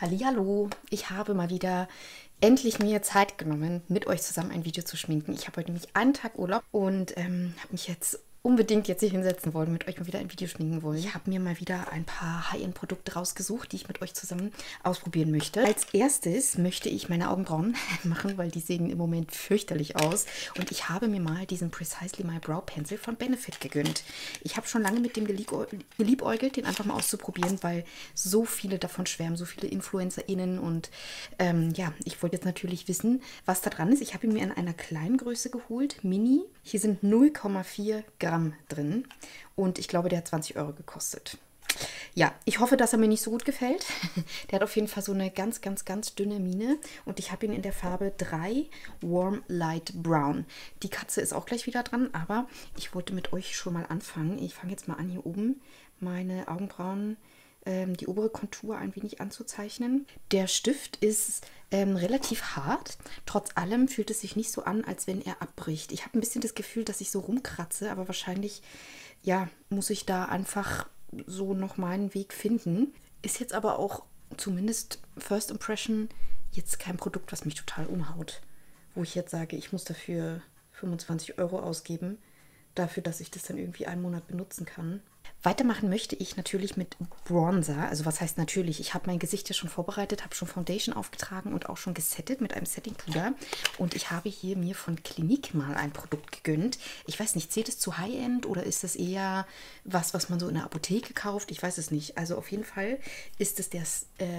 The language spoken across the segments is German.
Hallihallo, ich habe mal wieder endlich mir Zeit genommen, mit euch zusammen ein Video zu schminken. Ich habe heute nämlich einen Tag Urlaub und habe mich jetzt unbedingt jetzt hier hinsetzen wollen, mit euch mal wieder ein Video schminken wollen. Ich habe mir mal wieder ein paar High-End-Produkte rausgesucht, die ich mit euch zusammen ausprobieren möchte. Als erstes möchte ich meine Augenbrauen machen, weil die sehen im Moment fürchterlich aus. Und ich habe mir mal diesen Precisely My Brow Pencil von Benefit gegönnt. Ich habe schon lange mit dem geliebäugelt, den einfach mal auszuprobieren, weil so viele davon schwärmen, so viele InfluencerInnen. Und ja, ich wollte jetzt natürlich wissen, was da dran ist. Ich habe ihn mir in einer kleinen Größe geholt, Mini. Hier sind 0,4 Gramm drin und ich glaube, der hat 20 Euro gekostet. Ja, ich hoffe, dass er mir nicht so gut gefällt. Der hat auf jeden Fall so eine ganz, ganz, ganz dünne Mine und ich habe ihn in der Farbe 3 Warm Light Brown. Die Katze ist auch gleich wieder dran, aber ich wollte mit euch schon mal anfangen. Ich fange jetzt mal an, hier oben meine Augenbrauen, die obere Kontur ein wenig anzuzeichnen. Der Stift ist relativ hart. Trotz allem fühlt es sich nicht so an, als wenn er abbricht. Ich habe ein bisschen das Gefühl, dass ich so rumkratze, aber wahrscheinlich, ja, muss ich da einfach so noch meinen Weg finden. Ist jetzt aber auch zumindest First Impression jetzt kein Produkt, was mich total umhaut. Wo ich jetzt sage, ich muss dafür 25 Euro ausgeben, dafür, dass ich das dann irgendwie einen Monat benutzen kann. Weitermachen möchte ich natürlich mit Bronzer. Also was heißt natürlich? Ich habe mein Gesicht ja schon vorbereitet, habe schon Foundation aufgetragen und auch schon gesettet mit einem Setting-Puder. Und ich habe hier mir von Clinique mal ein Produkt gegönnt. Ich weiß nicht, zählt es zu High-End oder ist das eher was man so in der Apotheke kauft? Ich weiß es nicht. Also auf jeden Fall ist es der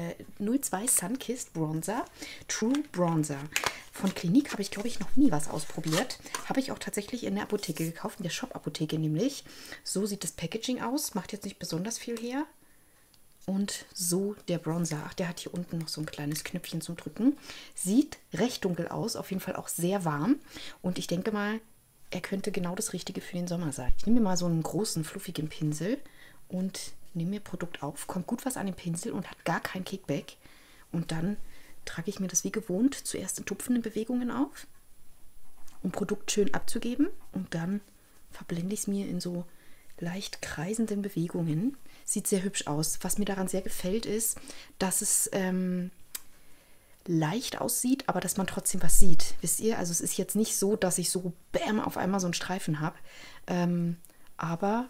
02 Sunkissed Bronzer, True Bronzer. Von Clinique habe ich, glaube ich, noch nie was ausprobiert. Habe ich auch tatsächlich in der Apotheke gekauft, in der Shop-Apotheke nämlich. So sieht das Packaging aus. Macht jetzt nicht besonders viel her. Und so der Bronzer. Ach, der hat hier unten noch so ein kleines Knöpfchen zum Drücken. Sieht recht dunkel aus, auf jeden Fall auch sehr warm. Und ich denke mal, er könnte genau das Richtige für den Sommer sein. Ich nehme mir mal so einen großen, fluffigen Pinsel und nehme mir Produkt auf. Kommt gut was an den Pinsel und hat gar kein Kickback. Und dann trage ich mir das wie gewohnt zuerst in tupfenden Bewegungen auf, um Produkt schön abzugeben. Und dann verblende ich es mir in so leicht kreisenden Bewegungen. Sieht sehr hübsch aus. Was mir daran sehr gefällt, ist, dass es leicht aussieht, aber dass man trotzdem was sieht. Wisst ihr? Also es ist jetzt nicht so, dass ich so bäm auf einmal so einen Streifen habe. Aber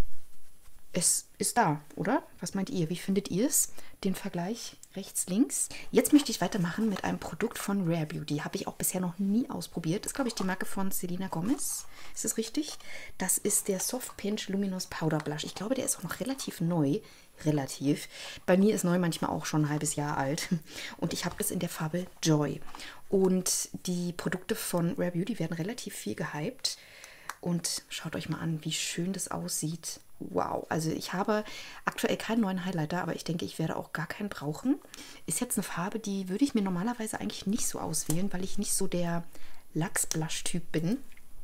es ist da, oder? Was meint ihr? Wie findet ihr es? Den Vergleich rechts, links. Jetzt möchte ich weitermachen mit einem Produkt von Rare Beauty. Habe ich auch bisher noch nie ausprobiert. Das ist, glaube ich, die Marke von Selena Gomez. Ist das richtig? Das ist der Soft Pinch Luminous Powder Blush. Ich glaube, der ist auch noch relativ neu. Relativ. Bei mir ist neu manchmal auch schon ein halbes Jahr alt. Und ich habe das in der Farbe Joy. Und die Produkte von Rare Beauty werden relativ viel gehypt. Und schaut euch mal an, wie schön das aussieht. Wow, also ich habe aktuell keinen neuen Highlighter, aber ich denke, ich werde auch gar keinen brauchen. Ist jetzt eine Farbe, die würde ich mir normalerweise eigentlich nicht so auswählen, weil ich nicht so der Lachs-Blush-Typ bin.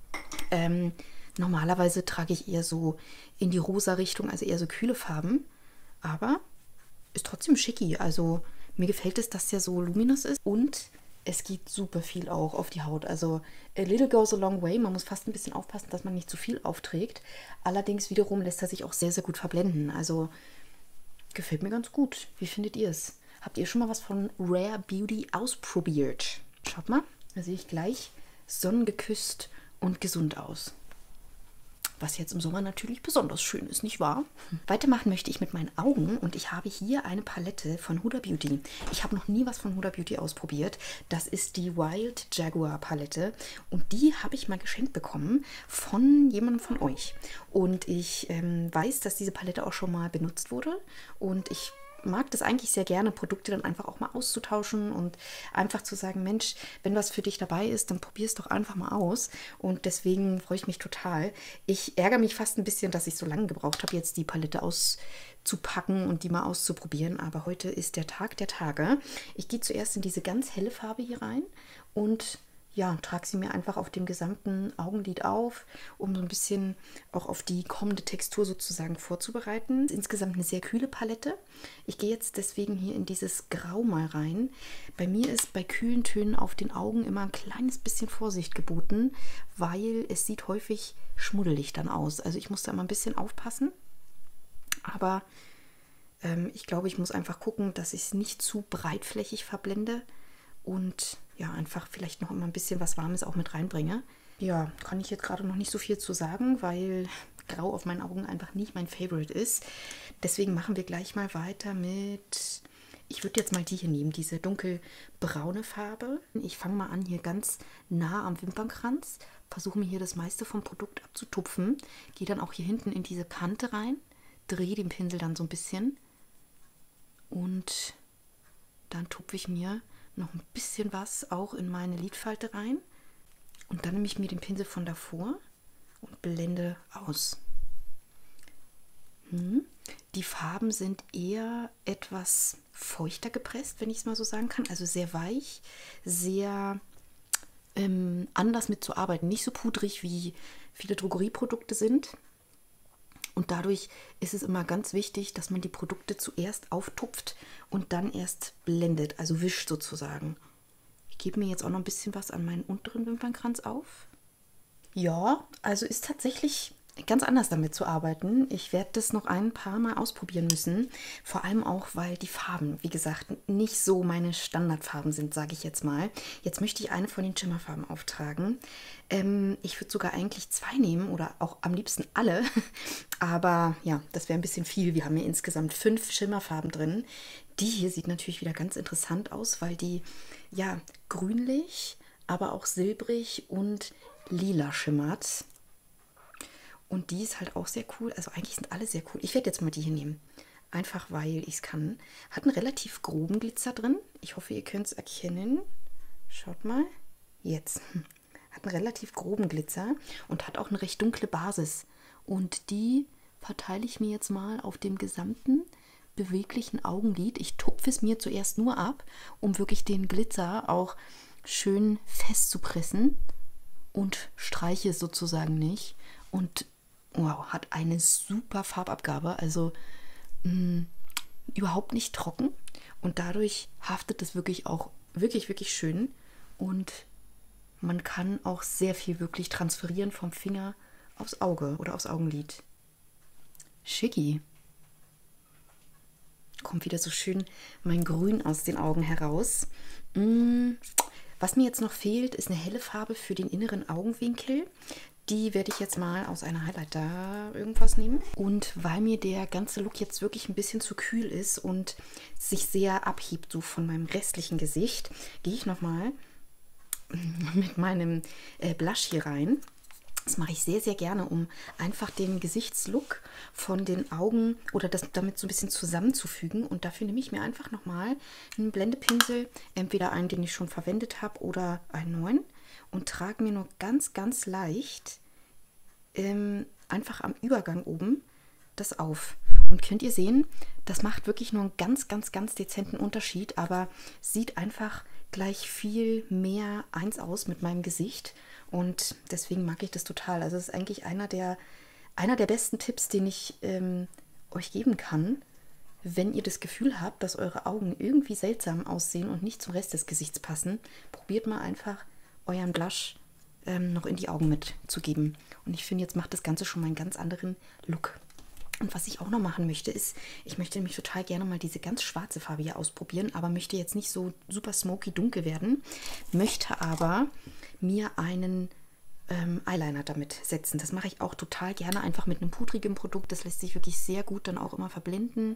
Normalerweise trage ich eher so in die rosa Richtung, also eher so kühle Farben. Aber ist trotzdem schicki. Also mir gefällt es, dass der so luminous ist und es geht super viel auch auf die Haut. Also a little goes a long way. Man muss fast ein bisschen aufpassen, dass man nicht zu viel aufträgt. Allerdings wiederum lässt er sich auch sehr, sehr gut verblenden. Also gefällt mir ganz gut. Wie findet ihr es? Habt ihr schon mal was von Rare Beauty ausprobiert? Schaut mal, da sehe ich gleich sonnengeküsst und gesund aus. Was jetzt im Sommer natürlich besonders schön ist, nicht wahr? Weitermachen möchte ich mit meinen Augen und ich habe hier eine Palette von Huda Beauty. Ich habe noch nie was von Huda Beauty ausprobiert. Das ist die Wild Jaguar Palette und die habe ich mal geschenkt bekommen von jemandem von euch. Und ich weiß, dass diese Palette auch schon mal benutzt wurde und ich mag das eigentlich sehr gerne, Produkte dann einfach auch mal auszutauschen und einfach zu sagen, Mensch, wenn was für dich dabei ist, dann probier es doch einfach mal aus. Und deswegen freue ich mich total. Ich ärgere mich fast ein bisschen, dass ich so lange gebraucht habe, jetzt die Palette auszupacken und die mal auszuprobieren. Aber heute ist der Tag der Tage. Ich gehe zuerst in diese ganz helle Farbe hier rein und ja, trage sie mir einfach auf dem gesamten Augenlid auf, um so ein bisschen auch auf die kommende Textur sozusagen vorzubereiten. Insgesamt eine sehr kühle Palette. Ich gehe jetzt deswegen hier in dieses Grau mal rein. Bei mir ist bei kühlen Tönen auf den Augen immer ein kleines bisschen Vorsicht geboten, weil es sieht häufig schmuddelig dann aus. Also ich muss da immer ein bisschen aufpassen. Aber Ich glaube, ich muss einfach gucken, dass ich es nicht zu breitflächig verblende und ja, einfach vielleicht noch immer ein bisschen was Warmes auch mit reinbringe. Ja, kann ich jetzt gerade noch nicht so viel zu sagen, weil Grau auf meinen Augen einfach nicht mein Favorite ist. Deswegen machen wir gleich mal weiter mit, ich würde jetzt mal die hier nehmen, diese dunkelbraune Farbe. Ich fange mal an hier ganz nah am Wimpernkranz, versuche mir hier das meiste vom Produkt abzutupfen, gehe dann auch hier hinten in diese Kante rein, drehe den Pinsel dann so ein bisschen und dann tupfe ich mir noch ein bisschen was auch in meine Lidfalte rein. Und dann nehme ich mir den Pinsel von davor und blende aus. Die Farben sind eher etwas feuchter gepresst, wenn ich es mal so sagen kann. Also sehr weich, sehr anders mitzuarbeiten. Nicht so pudrig, wie viele Drogerieprodukte sind. Und dadurch ist es immer ganz wichtig, dass man die Produkte zuerst auftupft und dann erst blendet, also wischt sozusagen. Ich gebe mir jetzt auch noch ein bisschen was an meinen unteren Wimpernkranz auf. Ja, also ist tatsächlich ganz anders damit zu arbeiten. Ich werde das noch ein paar Mal ausprobieren müssen. Vor allem auch, weil die Farben, wie gesagt, nicht so meine Standardfarben sind, sage ich jetzt mal. Jetzt möchte ich eine von den Schimmerfarben auftragen. Ich würde sogar eigentlich 2 nehmen oder auch am liebsten alle. Aber ja, das wäre ein bisschen viel. Wir haben hier insgesamt 5 Schimmerfarben drin. Die hier sieht natürlich wieder ganz interessant aus, weil die ja grünlich, aber auch silbrig und lila schimmert. Und die ist halt auch sehr cool. Also eigentlich sind alle sehr cool. Ich werde jetzt mal die hier nehmen. Einfach weil ich es kann. Hat einen relativ groben Glitzer drin. Ich hoffe, ihr könnt es erkennen. Schaut mal. Jetzt. Hat einen relativ groben Glitzer und hat auch eine recht dunkle Basis. Und die verteile ich mir jetzt mal auf dem gesamten beweglichen Augenlid. Ich tupfe es mir zuerst nur ab, um wirklich den Glitzer auch schön fest zu pressen. Und streiche es sozusagen nicht. Und wow, hat eine super Farbabgabe, also überhaupt nicht trocken und dadurch haftet es wirklich auch wirklich schön und man kann auch sehr viel wirklich transferieren vom Finger aufs Auge oder aufs Augenlid. Schicki. Kommt wieder so schön mein Grün aus den Augen heraus. Was mir jetzt noch fehlt, ist eine helle Farbe für den inneren Augenwinkel. Die werde ich jetzt mal aus einer Highlighter irgendwas nehmen. Und weil mir der ganze Look jetzt wirklich ein bisschen zu kühl ist und sich sehr abhebt so von meinem restlichen Gesicht, gehe ich nochmal mit meinem Blush hier rein. Das mache ich sehr gerne, um einfach den Gesichtslook von den Augen oder das damit so ein bisschen zusammenzufügen. Und dafür nehme ich mir einfach nochmal einen Blendepinsel, entweder einen, den ich schon verwendet habe oder einen neuen. Und trage mir nur ganz leicht einfach am Übergang oben das auf. Und könnt ihr sehen, das macht wirklich nur einen ganz dezenten Unterschied, aber sieht einfach gleich viel mehr eins aus mit meinem Gesicht. Und deswegen mag ich das total. Also es ist eigentlich einer der besten Tipps, den ich euch geben kann, wenn ihr das Gefühl habt, dass eure Augen irgendwie seltsam aussehen und nicht zum Rest des Gesichts passen. Probiert mal einfach euren Blush noch in die Augen mitzugeben. Und ich finde, jetzt macht das Ganze schon mal einen ganz anderen Look. Und was ich auch noch machen möchte, ist, ich möchte nämlich total gerne mal diese ganz schwarze Farbe hier ausprobieren, aber möchte jetzt nicht so super smoky dunkel werden, möchte aber mir einen Eyeliner damit setzen. Das mache ich auch total gerne, einfach mit einem pudrigen Produkt. Das lässt sich wirklich sehr gut dann auch immer verblenden.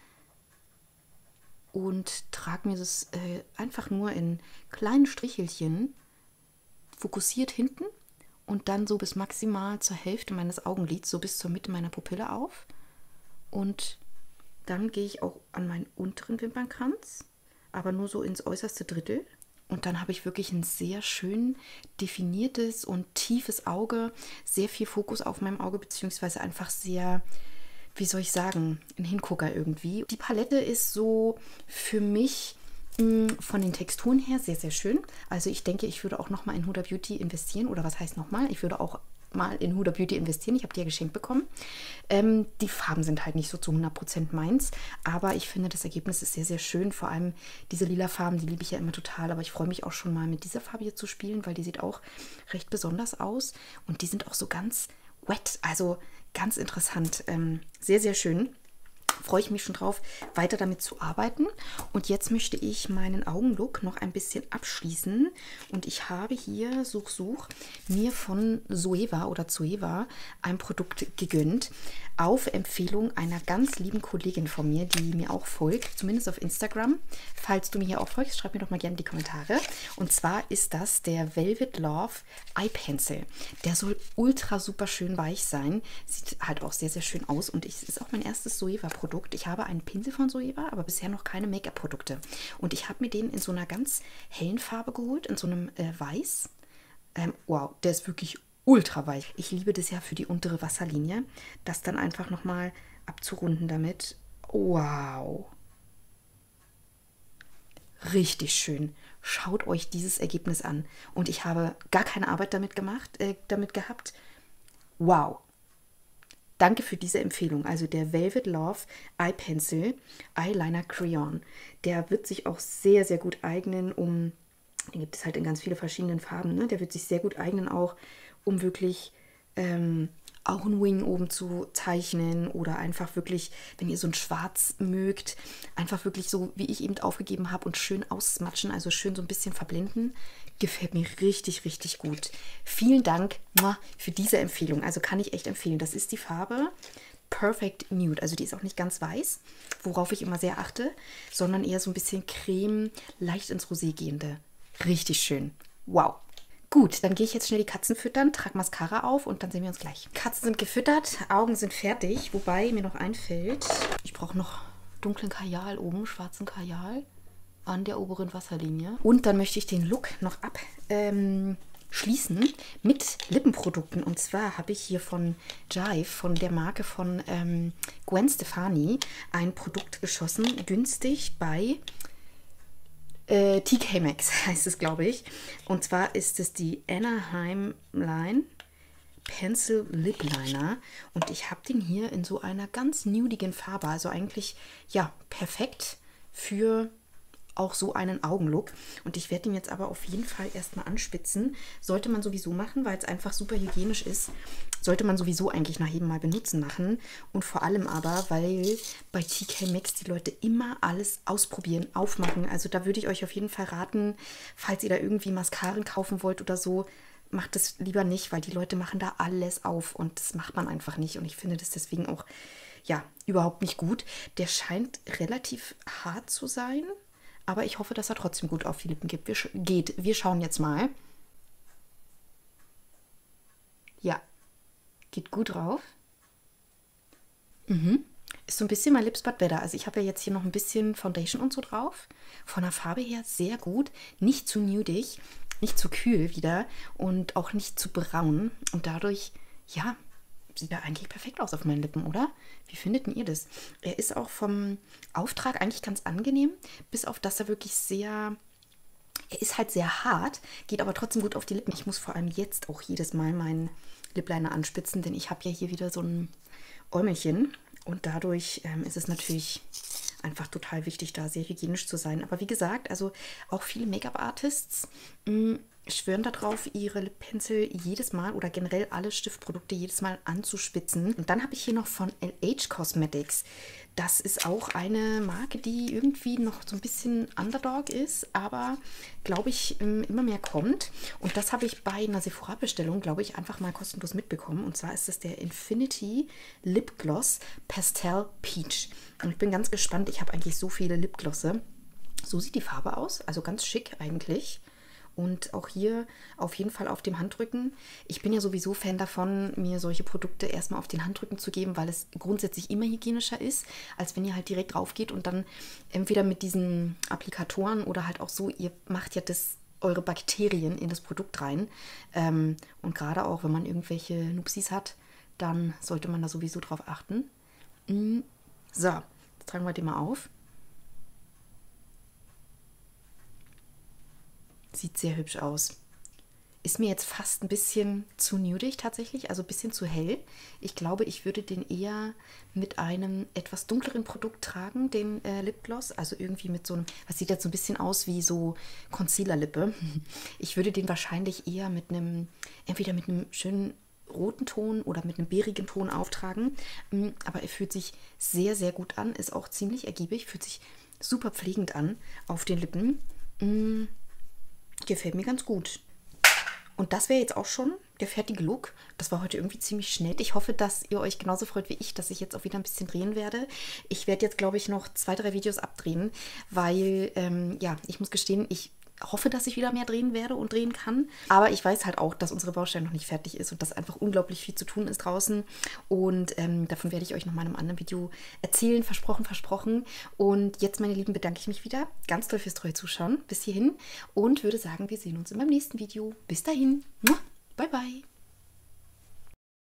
Und trage mir das einfach nur in kleinen Strichelchen fokussiert hinten und dann so bis maximal zur Hälfte meines Augenlids, so bis zur Mitte meiner Pupille auf. Und dann gehe ich auch an meinen unteren Wimpernkranz, aber nur so ins äußerste Drittel. Und dann habe ich wirklich ein sehr schön definiertes und tiefes Auge, sehr viel Fokus auf meinem Auge, beziehungsweise einfach sehr, wie soll ich sagen, ein Hingucker irgendwie. Die Palette ist so für mich von den Texturen her sehr schön. Also ich denke, ich würde auch nochmal in Huda Beauty investieren. Oder was heißt nochmal? Ich würde auch mal in Huda Beauty investieren. Ich habe die ja geschenkt bekommen. Die Farben sind halt nicht so zu 100% meins. Aber ich finde, das Ergebnis ist sehr schön. Vor allem diese lila Farben, die liebe ich ja immer total. Aber ich freue mich auch schon mal mit dieser Farbe hier zu spielen, weil die sieht auch recht besonders aus. Und die sind auch so ganz wet. Also ganz interessant. Sehr schön. freue ich mich schon drauf, weiter damit zu arbeiten. Und jetzt möchte ich meinen Augenlook noch ein bisschen abschließen. Und ich habe hier, such, mir von Zoeva oder Zoeva ein Produkt gegönnt. Auf Empfehlung einer ganz lieben Kollegin von mir, die mir auch folgt, zumindest auf Instagram. Falls du mir hier auch folgst, schreib mir doch mal gerne in die Kommentare. Und zwar ist das der Velvet Love Eye Pencil. Der soll ultra super schön weich sein. Sieht halt auch sehr, sehr schön aus. Und es ist auch mein erstes Zoeva-Produkt. Ich habe einen Pinsel von Zoeva, aber bisher noch keine Make-up-Produkte. Und ich habe mir den in so einer ganz hellen Farbe geholt, in so einem Weiß. Wow, der ist wirklich ultra weich. Ich liebe das ja für die untere Wasserlinie. Das dann einfach nochmal abzurunden damit. Wow. Richtig schön. Schaut euch dieses Ergebnis an. Und ich habe gar keine Arbeit damit gehabt. Wow. Danke für diese Empfehlung. Also der Velvet Love Eye Pencil Eyeliner Crayon. Der wird sich auch sehr, sehr gut eignen, den gibt es halt in ganz viele verschiedenen Farben, ne? Der wird sich sehr gut eignen auch, um wirklich Augenwing oben zu zeichnen oder einfach wirklich, wenn ihr so ein Schwarz mögt, einfach wirklich so, wie ich eben aufgegeben habe und schön ausmatschen, also schön so ein bisschen verblenden. Gefällt mir richtig, richtig gut. Vielen Dank für diese Empfehlung. Also kann ich echt empfehlen. Das ist die Farbe Perfect Nude. Also die ist auch nicht ganz weiß, worauf ich immer sehr achte, sondern eher so ein bisschen creme, leicht ins Rosé gehende. Richtig schön. Wow. Gut, dann gehe ich jetzt schnell die Katzen füttern, trage Mascara auf und dann sehen wir uns gleich. Katzen sind gefüttert, Augen sind fertig, wobei mir noch einfällt, ich brauche noch dunklen Kajal oben, schwarzen Kajal an der oberen Wasserlinie. Und dann möchte ich den Look noch abschließen mit Lippenprodukten. Und zwar habe ich hier von Jive, von der Marke von Gwen Stefani, ein Produkt geschossen, günstig bei TK Maxx heißt es, glaube ich. Und zwar ist es die Anaheim Line Pencil Lip Liner. Und ich habe den hier in so einer ganz nudigen Farbe. Also eigentlich, ja, perfekt für auch so einen Augenlook. Und ich werde ihn jetzt aber auf jeden Fall erstmal anspitzen. Sollte man sowieso machen, weil es einfach super hygienisch ist. Sollte man sowieso eigentlich nach jedem Mal benutzen machen. Und vor allem aber, weil bei TK Maxx die Leute immer alles ausprobieren, aufmachen. Also da würde ich euch auf jeden Fall raten, falls ihr da irgendwie Mascaren kaufen wollt oder so, macht das lieber nicht, weil die Leute machen da alles auf und das macht man einfach nicht. Und ich finde das deswegen auch, ja, überhaupt nicht gut. Der scheint relativ hart zu sein. Aber ich hoffe, dass er trotzdem gut auf die Lippen geht. Wir schauen jetzt mal. Ja, geht gut drauf. Ist so ein bisschen mein Lips But Better. Also ich habe ja jetzt hier noch ein bisschen Foundation und so drauf. Von der Farbe her sehr gut. Nicht zu nudig, nicht zu kühl wieder und auch nicht zu braun. Und dadurch, ja, sieht er eigentlich perfekt aus auf meinen Lippen, oder? Wie findet denn ihr das? Er ist auch vom Auftrag eigentlich ganz angenehm, bis auf dass er wirklich er ist halt sehr hart, geht aber trotzdem gut auf die Lippen. Ich muss vor allem jetzt auch jedes Mal meinen Lip Liner anspitzen, denn ich habe ja hier wieder so ein Äumelchen und dadurch ist es natürlich einfach total wichtig, da sehr hygienisch zu sein. Aber wie gesagt, also auch viele Make-up-Artists schwören darauf, ihre Lip Pencil jedes Mal oder generell alle Stiftprodukte jedes Mal anzuspitzen. Und dann habe ich hier noch von LH Cosmetics. Das ist auch eine Marke, die irgendwie noch so ein bisschen Underdog ist, aber glaube ich immer mehr kommt. Und das habe ich bei einer Sephora-Bestellung, glaube ich, einfach mal kostenlos mitbekommen. Und zwar ist es der Infinity Lip Gloss Pastel Peach. Und ich bin ganz gespannt. Ich habe eigentlich so viele Lipglosse. So sieht die Farbe aus, also ganz schick eigentlich. Und auch hier auf jeden Fall auf dem Handrücken. Ich bin ja sowieso Fan davon, mir solche Produkte erstmal auf den Handrücken zu geben, weil es grundsätzlich immer hygienischer ist, als wenn ihr halt direkt drauf geht und dann entweder mit diesen Applikatoren oder halt auch so, ihr macht ja eure Bakterien in das Produkt rein. Und gerade auch, wenn man irgendwelche Nupsis hat, dann sollte man da sowieso drauf achten. So, jetzt tragen wir den mal auf. Sieht sehr hübsch aus. Ist mir jetzt fast ein bisschen zu nudig tatsächlich, also ein bisschen zu hell. Ich glaube, ich würde den eher mit einem etwas dunkleren Produkt tragen, den Lipgloss. Also irgendwie mit so einem, was sieht jetzt so ein bisschen aus wie so Concealer-Lippe. Ich würde den wahrscheinlich eher entweder mit einem schönen roten Ton oder mit einem beerigen Ton auftragen. Aber er fühlt sich sehr, sehr gut an. Ist auch ziemlich ergiebig. Fühlt sich super pflegend an auf den Lippen. Gefällt mir ganz gut. Und das wäre jetzt auch schon der fertige Look. Das war heute irgendwie ziemlich schnell. Ich hoffe, dass ihr euch genauso freut wie ich, dass ich jetzt auch wieder ein bisschen drehen werde. Ich werde jetzt, glaube ich, noch 2, 3 Videos abdrehen, weil, ja, ich muss gestehen, ich hoffe, dass ich wieder mehr drehen werde und drehen kann. Aber ich weiß halt auch, dass unsere Baustelle noch nicht fertig ist und dass einfach unglaublich viel zu tun ist draußen. Und davon werde ich euch noch mal in einem anderen Video erzählen. Versprochen, versprochen. Und jetzt, meine Lieben, bedanke ich mich wieder ganz doll fürs treue Zuschauen bis hierhin und würde sagen, wir sehen uns in meinem nächsten Video. Bis dahin. Bye, bye.